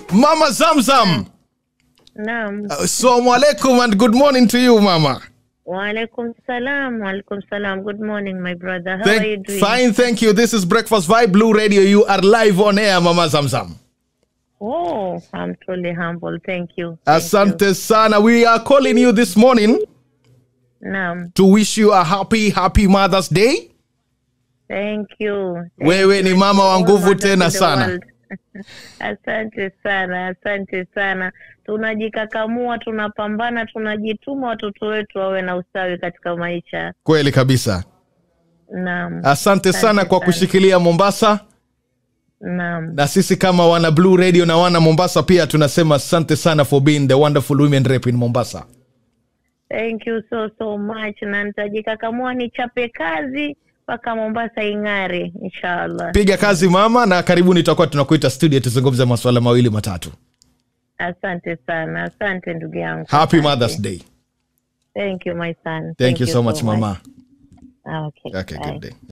Mama Zamzam. Naam. Assalamu alaikum and good morning to you, Mama. Wa alaikum salam. Good morning, my brother. How are you doing? Fine, thank you. This is Breakfast Vibe Blue Radio. You are live on air, Mama Zamzam. Oh, I'm truly humble. Thank you. Asante sana. We are calling you this morning to wish you a happy Mother's Day. Thank you. Wewe ni mama wa nguvu tena sana. Asante sana. Tunajikakamua, tunapambana, tunajituma watoto wetu wawe na ustawi katika maisha. Kweli kabisa. Naam. Asante sana kwa kushikilia Mombasa. Naam. Na sisi kama wana Blue Radio na wana Mombasa pia tunasema asante sana for being the wonderful women rep in Mombasa. Thank you so much. Na nitajikakamua nichape kazi mpaka Mombasa ing'are inshallah. Piga kazi mama, na karibuni tutakuwa tunakuita studio tuzungumze masuala mawili matatu. Asante sana. Asante ndugu yangu. Happy Mother's Day. Thank you my son. Thank you so much mama. Okay. Okay, good day.